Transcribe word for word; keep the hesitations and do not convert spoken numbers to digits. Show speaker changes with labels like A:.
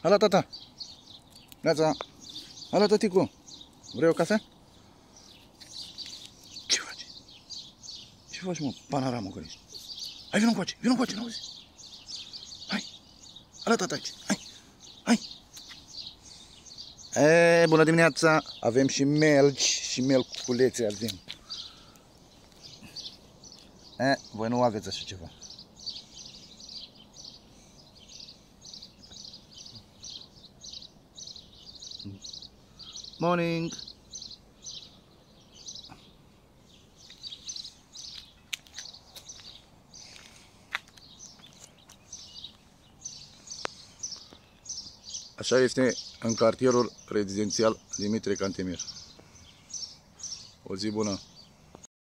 A: Hala, tata! Neața! Hala, tăticu! Vrei o cafea? Ce faci? Ce faci, mă? Panoramă cu ești. Hai, vină încoace! Vină încoace, n-auzi? Hai! Hala, tata, aici! Hai! Hai! E, bună dimineața! Avem și melci și melculețe avem. E, voi nu aveți așa ceva. Morning! Așa este în cartierul rezidențial Dimitrie Cantemir. O zi bună!